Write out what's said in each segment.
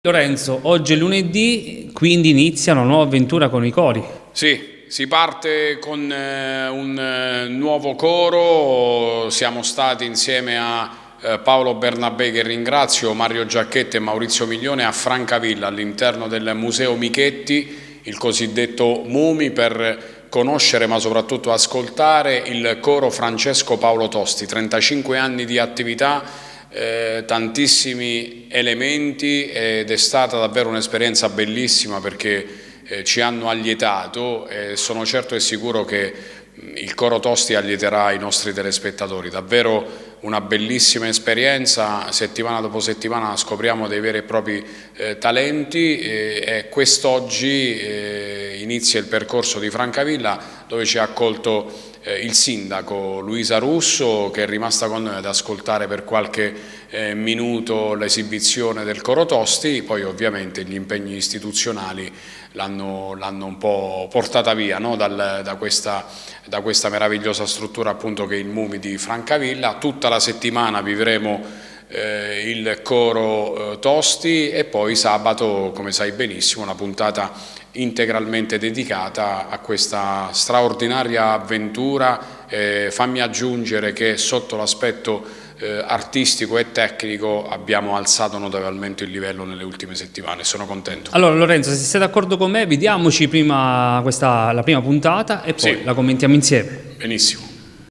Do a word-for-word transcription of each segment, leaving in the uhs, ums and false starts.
Lorenzo, oggi è lunedì, quindi inizia una nuova avventura con i cori. Sì, si parte con eh, un eh, nuovo coro. Siamo stati insieme a eh, Paolo Bernabé, che ringrazio, Mario Giacchetti e Maurizio Miglione a Francavilla all'interno del Museo Michetti, il cosiddetto Mumi, per conoscere ma soprattutto ascoltare il coro Francesco Paolo Tosti, trentacinque anni di attività. Eh, tantissimi elementi ed è stata davvero un'esperienza bellissima, perché eh, ci hanno allietato e sono certo e sicuro che il coro Tosti allieterà i nostri telespettatori. Davvero una bellissima esperienza, settimana dopo settimana scopriamo dei veri e propri eh, talenti e, e quest'oggi eh, inizia il percorso di Francavilla, dove ci ha accolto Eh, il sindaco Luisa Russo, che è rimasta con noi ad ascoltare per qualche eh, minuto l'esibizione del coro Tosti. Poi ovviamente gli impegni istituzionali l'hanno un po' portata via, no? Dal, da, questa, da questa meravigliosa struttura appunto che è il Mumi di Francavilla. Tutta la settimana vivremo Eh, il coro eh, Tosti e poi sabato, come sai benissimo, una puntata integralmente dedicata a questa straordinaria avventura. Eh, fammi aggiungere che sotto l'aspetto eh, artistico e tecnico abbiamo alzato notevolmente il livello nelle ultime settimane, sono contento. Allora Lorenzo, se sei d'accordo con me, vediamoci prima questa, la prima puntata e poi sì, la commentiamo insieme. Benissimo.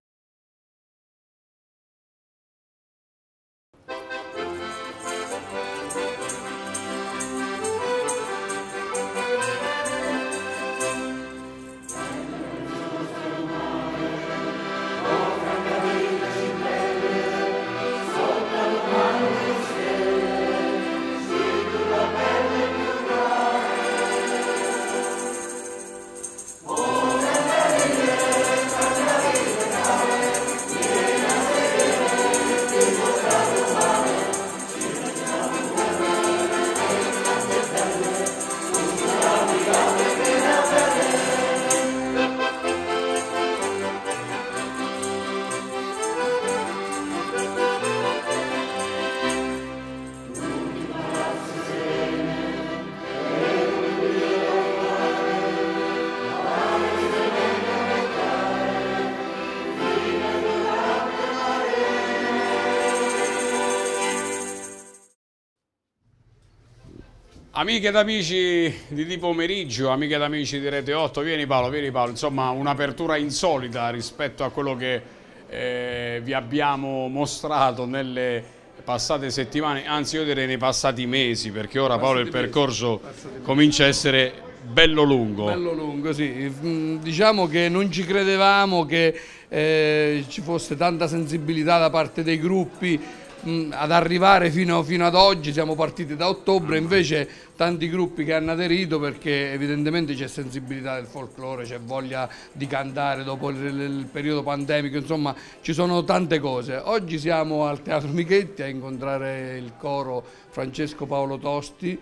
Amiche ed amici di Di Pomeriggio, amiche ed amici di Rete otto, vieni Paolo, vieni Paolo, insomma un'apertura insolita rispetto a quello che eh, vi abbiamo mostrato nelle passate settimane, anzi io direi nei passati mesi, perché ora Paolo il percorso comincia a essere bello lungo. Bello lungo, sì. Diciamo che non ci credevamo che eh, ci fosse tanta sensibilità da parte dei gruppi ad arrivare fino, fino ad oggi. Siamo partiti da ottobre, invece tanti gruppi che hanno aderito, perché evidentemente c'è sensibilità del folklore, c'è voglia di cantare dopo il, il periodo pandemico, insomma ci sono tante cose. Oggi siamo al Teatro Michetti a incontrare il coro Francesco Paolo Tosti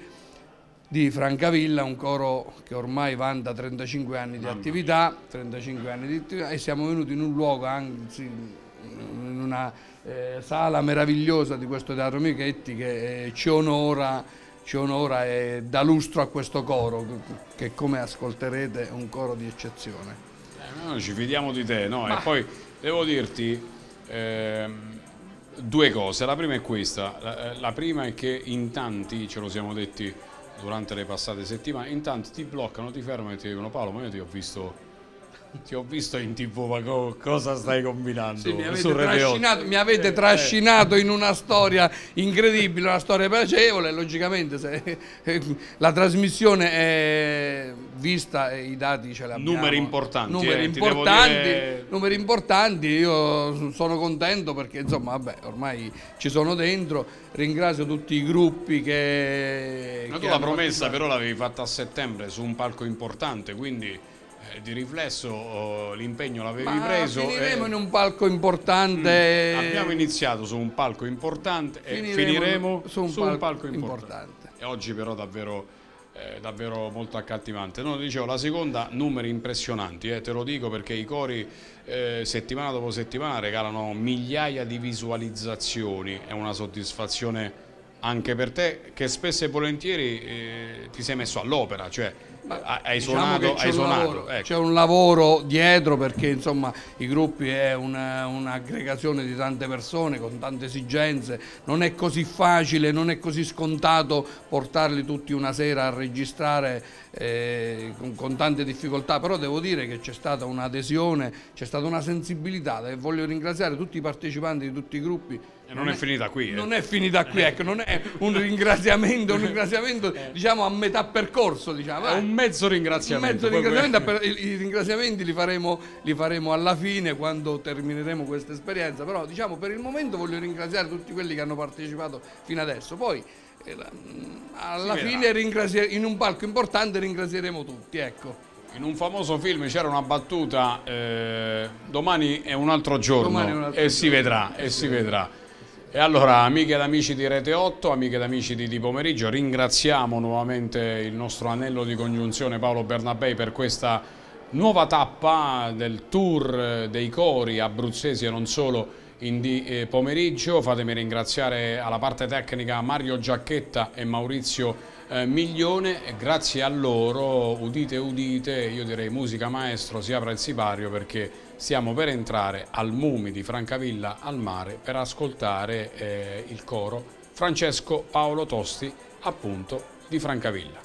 di Francavilla, un coro che ormai vanta trentacinque anni di attività, trentacinque anni di attività, e siamo venuti in un luogo, anzi in una eh, sala meravigliosa di questo Teatro Michetti, che eh, ci onora, ci onora e dà lustro a questo coro, che come ascolterete è un coro di eccezione. Eh, noi ci fidiamo di te, no? Ma... E poi devo dirti eh, due cose. La prima è questa, la, la prima è che in tanti, ce lo siamo detti durante le passate settimane, in tanti ti bloccano, ti fermano e ti dicono: Paolo, ma io ti ho visto... Ti ho visto in tv, ma co cosa stai combinando? Sì, mi avete, trascinato, mi avete trascinato in una storia incredibile, una storia piacevole. Logicamente se la trasmissione è vista e i dati ce li abbiamo. Numeri importanti. Numeri, eh, importanti dire... numeri importanti, io sono contento perché insomma vabbè, ormai ci sono dentro. Ringrazio tutti i gruppi che... Ma tu la promessa però l'avevi fatta a settembre su un palco importante, quindi... di riflesso oh, l'impegno l'avevi preso. Finiremo e... in un palco importante. Mm. Abbiamo iniziato su un palco importante e finiremo, finiremo su un su palco, un palco importante. importante. E oggi però davvero, eh, davvero molto accattivante. No, dicevo, la seconda, numeri impressionanti, eh, te lo dico perché i cori eh, settimana dopo settimana regalano migliaia di visualizzazioni, è una soddisfazione anche per te, che spesso e volentieri eh, ti sei messo all'opera, cioè Ma, hai diciamo suonato, hai suonato. Ecco. C'è un lavoro dietro, perché insomma i gruppi è un'aggregazione di tante persone con tante esigenze, non è così facile, non è così scontato portarli tutti una sera a registrare eh, con, con tante difficoltà, però devo dire che c'è stata un'adesione, c'è stata una sensibilità e voglio ringraziare tutti i partecipanti di tutti i gruppi. E non, non è, è finita qui. Eh. Non è finita qui, ecco, non è un ringraziamento, un ringraziamento diciamo a metà percorso, diciamo. È un mezzo ringraziamento. Un mezzo ringraziamento, i, i ringraziamenti li faremo, li faremo alla fine, quando termineremo questa esperienza, però diciamo per il momento voglio ringraziare tutti quelli che hanno partecipato fino adesso, poi eh, alla fine in un palco importante ringrazieremo tutti, ecco. In un famoso film c'era una battuta, eh, domani è un altro giorno un altro e giorno. si vedrà, e si vedrà. E allora, amiche ed amici di Rete otto, amiche ed amici di Di Pomeriggio, ringraziamo nuovamente il nostro anello di congiunzione Paolo Bernabei per questa nuova tappa del tour dei cori abruzzesi e non solo in Di eh, Pomeriggio. Fatemi ringraziare alla parte tecnica Mario Giacchetta e Maurizio eh, Miglione, e grazie a loro, udite udite, io direi musica maestro, si apre il sipario, perché stiamo per entrare al Mumi di Francavilla al Mare per ascoltare eh, il coro Francesco Paolo Tosti, appunto di Francavilla.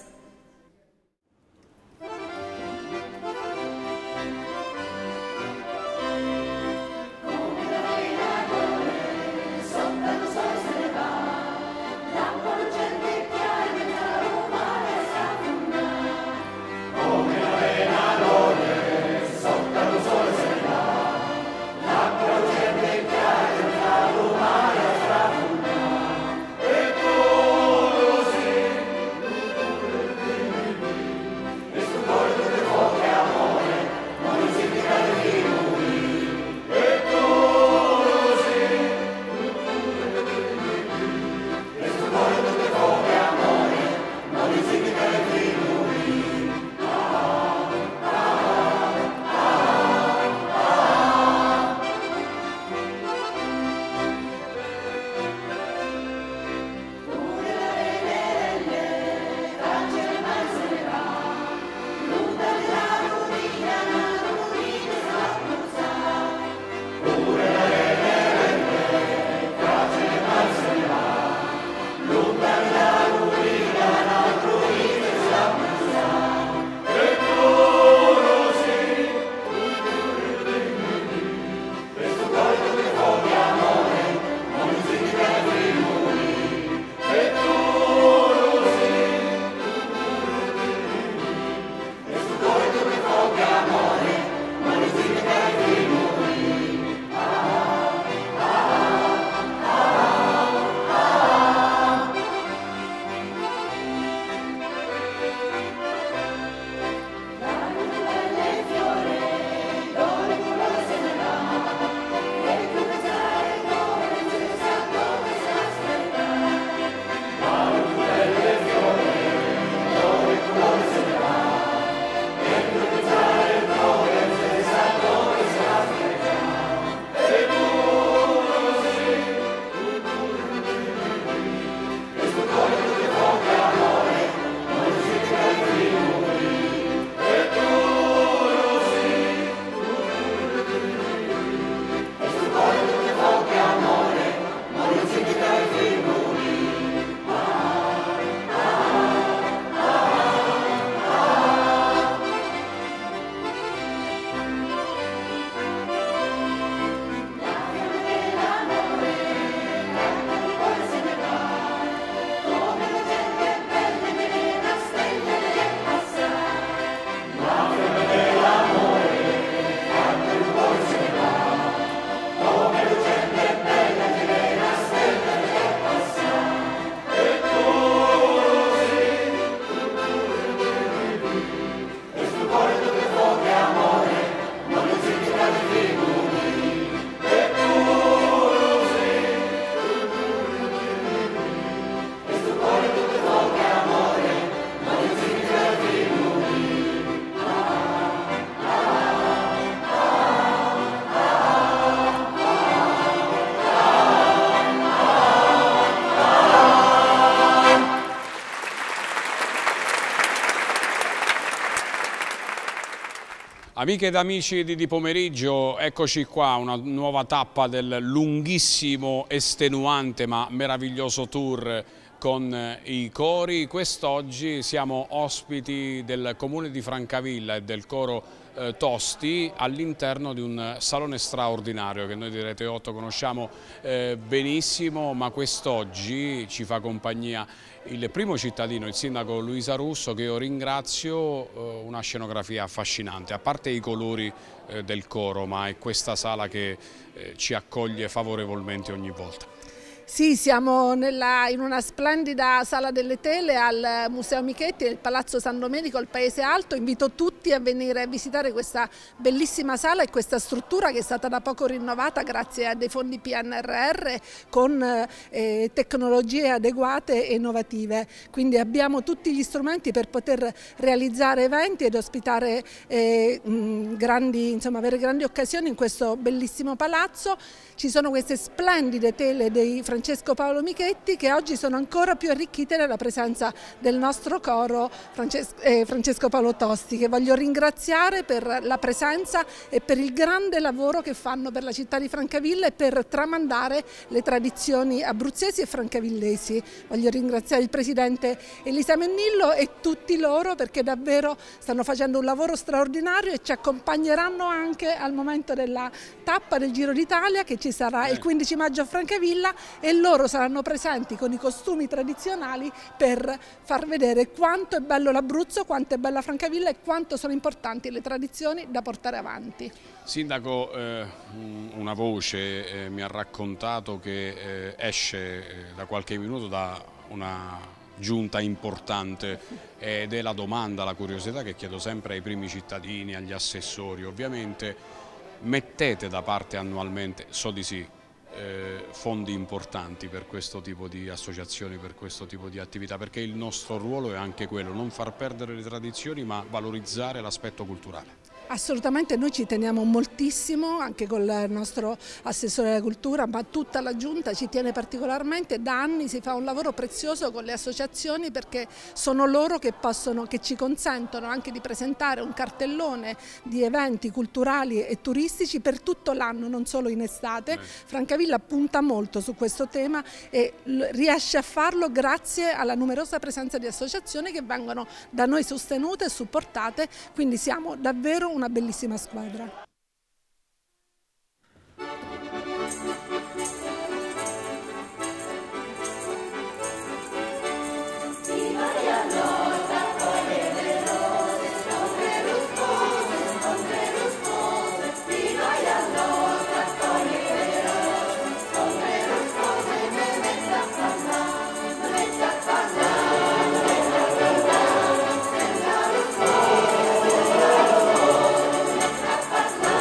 Amiche ed amici di Di Pomeriggio, eccoci qua, una nuova tappa del lunghissimo, estenuante ma meraviglioso tour con i cori. Quest'oggi siamo ospiti del comune di Francavilla e del coro eh, Tosti all'interno di un salone straordinario che noi di Rete otto conosciamo eh, benissimo, ma quest'oggi ci fa compagnia il primo cittadino, il sindaco Luisa Russo, che io ringrazio. Eh, una scenografia affascinante, a parte i colori eh, del coro, ma è questa sala che eh, ci accoglie favorevolmente ogni volta. Sì, siamo nella, in una splendida sala delle tele al Museo Michetti, nel Palazzo San Domenico, al Paese Alto. Invito tutti a venire a visitare questa bellissima sala e questa struttura che è stata da poco rinnovata grazie a dei fondi P N R R con eh, tecnologie adeguate e innovative. Quindi abbiamo tutti gli strumenti per poter realizzare eventi ed ospitare eh, mh, grandi, insomma, avere grandi occasioni in questo bellissimo palazzo. Ci sono queste splendide tele dei Francesco Paolo Michetti che oggi sono ancora più arricchite dalla presenza del nostro coro Francesco, eh, Francesco Paolo Tosti, che voglio ringraziare per la presenza e per il grande lavoro che fanno per la città di Francavilla e per tramandare le tradizioni abruzzesi e francavillesi. Voglio ringraziare il presidente Elisa Mennillo e tutti loro, perché davvero stanno facendo un lavoro straordinario e ci accompagneranno anche al momento della tappa del Giro d'Italia, che ci sarà il quindici maggio a Francavilla, e loro saranno presenti con i costumi tradizionali per far vedere quanto è bello l'Abruzzo, quanto è bella Francavilla e quanto sono importanti le tradizioni da portare avanti. Sindaco, eh, una voce eh, mi ha raccontato che eh, esce eh, da qualche minuto da una giunta importante, ed è la domanda, la curiosità che chiedo sempre ai primi cittadini, agli assessori. Ovviamente mettete da parte annualmente, so di sì, eh, fondi importanti per questo tipo di associazioni, per questo tipo di attività, perché il nostro ruolo è anche quello, non far perdere le tradizioni ma valorizzare l'aspetto culturale. Assolutamente, noi ci teniamo moltissimo, anche con il nostro assessore alla cultura, ma tutta la giunta ci tiene particolarmente. Da anni si fa un lavoro prezioso con le associazioni, perché sono loro che, possono, che ci consentono anche di presentare un cartellone di eventi culturali e turistici per tutto l'anno, non solo in estate. Francavilla punta molto su questo tema e riesce a farlo grazie alla numerosa presenza di associazioni che vengono da noi sostenute e supportate, quindi siamo davvero una bellissima squadra. La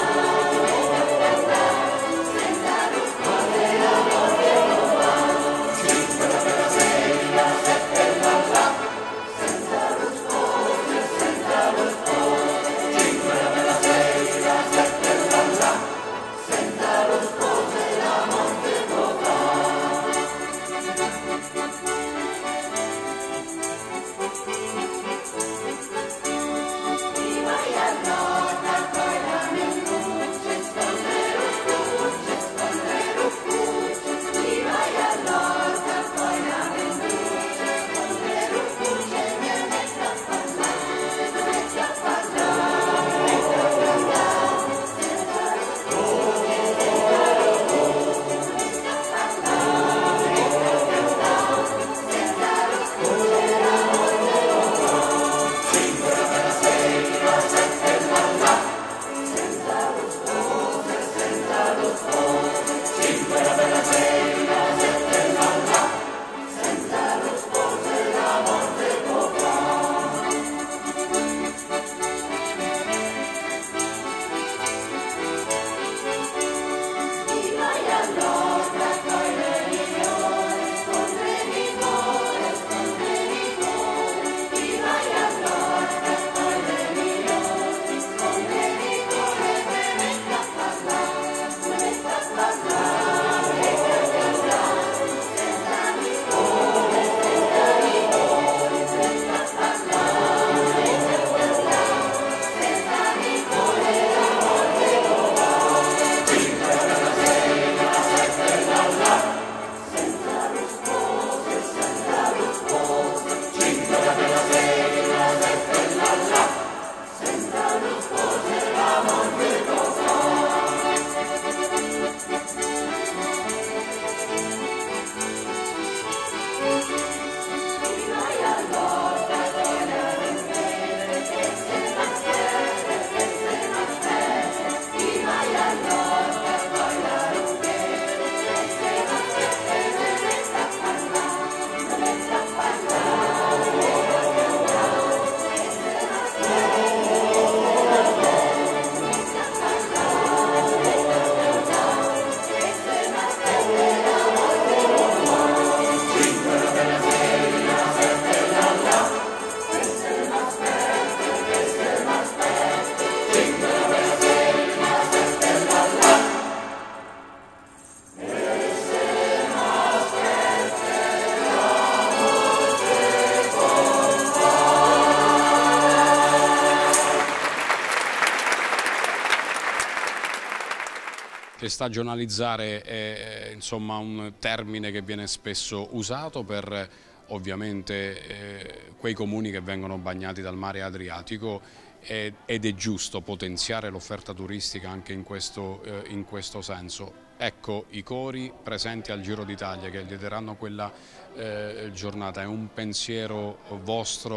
Stagionalizzare è insomma un termine che viene spesso usato per ovviamente eh, quei comuni che vengono bagnati dal mare Adriatico ed è giusto potenziare l'offerta turistica anche in questo, eh, in questo senso. Ecco, i cori presenti al Giro d'Italia che lideranno quella eh, giornata, è un pensiero vostro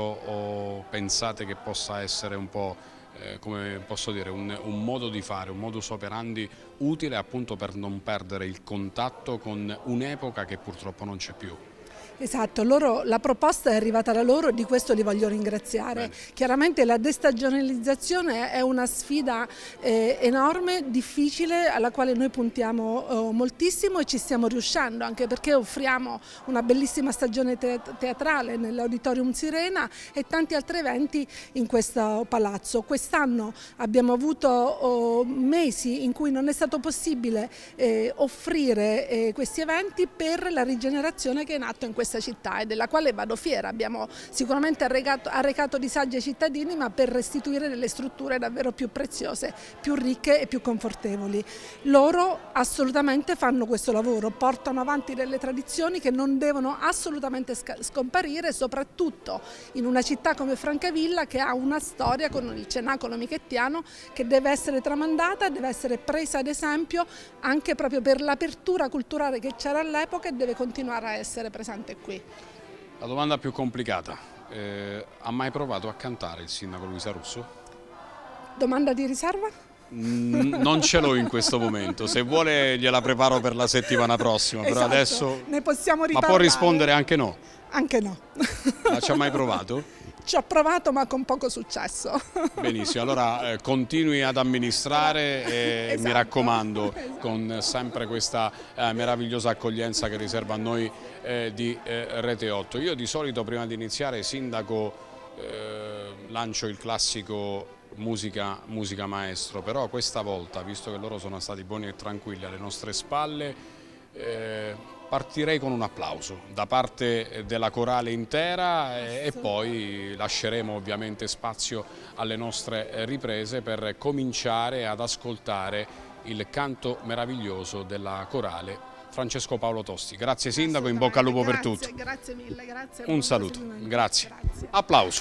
o pensate che possa essere un po', eh, come posso dire, un, un modo di fare, un modus operandi utile appunto per non perdere il contatto con un'epoca che purtroppo non c'è più? Esatto, loro, la proposta è arrivata da loro e di questo li voglio ringraziare. Bene. Chiaramente la destagionalizzazione è una sfida eh, enorme, difficile, alla quale noi puntiamo eh, moltissimo e ci stiamo riuscendo, anche perché offriamo una bellissima stagione teatrale nell'Auditorium Sirena e tanti altri eventi in questo palazzo. Quest'anno abbiamo avuto oh, mesi in cui non è stato possibile eh, offrire eh, questi eventi per la rigenerazione che è in atto in questo questa città e della quale vado fiera. Abbiamo sicuramente arrecato, arrecato disagi ai cittadini, ma per restituire delle strutture davvero più preziose, più ricche e più confortevoli. Loro assolutamente fanno questo lavoro, portano avanti delle tradizioni che non devono assolutamente scomparire, soprattutto in una città come Francavilla che ha una storia con il cenacolo michettiano che deve essere tramandata, deve essere presa ad esempio anche proprio per l'apertura culturale che c'era all'epoca e deve continuare a essere presente qui. La domanda più complicata, eh, ha mai provato a cantare il sindaco Luisa Russo? Domanda di riserva? Mm, non ce l'ho in questo momento, se vuole gliela preparo per la settimana prossima, esatto, però adesso ne possiamo riparlare. Ma può rispondere anche no? Anche no. Ma ci ha mai provato? Ci ho provato ma con poco successo. Benissimo, allora eh, continui ad amministrare e esatto, mi raccomando, esatto, con sempre questa eh, meravigliosa accoglienza che riserva a noi eh, di eh, Rete otto. Io di solito prima di iniziare, sindaco, eh, lancio il classico musica, musica maestro, però questa volta, visto che loro sono stati buoni e tranquilli alle nostre spalle, eh, partirei con un applauso da parte della corale intera e poi lasceremo ovviamente spazio alle nostre riprese per cominciare ad ascoltare il canto meraviglioso della corale Francesco Paolo Tosti. Grazie sindaco, in bocca al lupo per tutto. Grazie mille, grazie. Un saluto, grazie. Grazie. Applauso.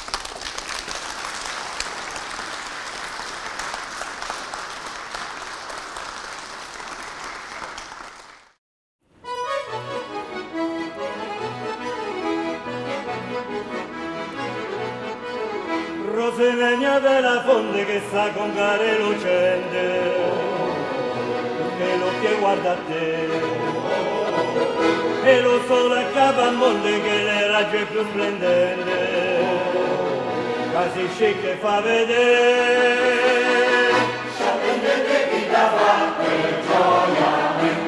Roselegna della fonte che sa con care lucente, che lo che guarda a te, e lo sole a capo al monte che le raggi più splendente, quasi scicche fa vedere, sapete chi da parte gioia.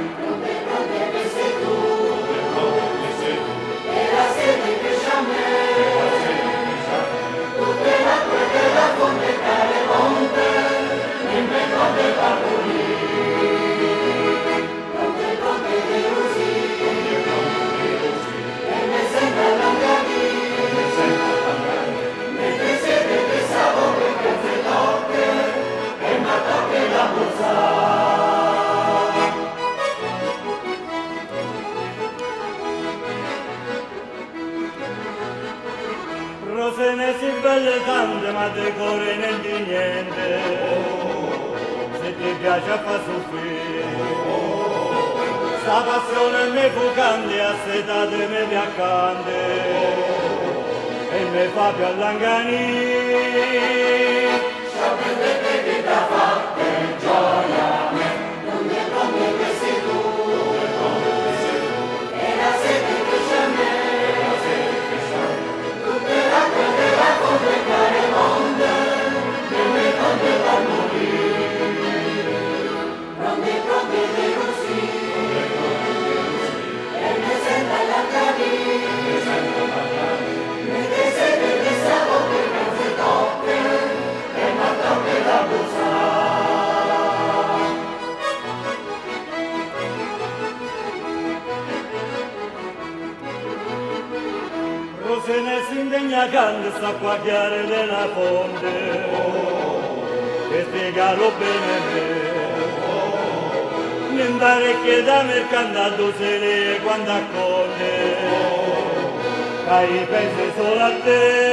Rose ne si belle tante ma te cuore non di niente, se ti piace a far soffrire, sta passione me fucante assetate me piaccante e me fa più allangani. Sapete che da fatte gioia, non è come che sei tu, e la sete che c'è a me, tutte le acque della fonte care monde, che me conte da morire, pronti pronti dei russi, e me senta la carina, me te sete che sapore non si tocca, e ma tocca la bussa. Rose ne si indegna cante sta qua chiare della fonte, che spiegalo bene me, mi pare che da mercantato se ne quando accorge, che pensi solo a te.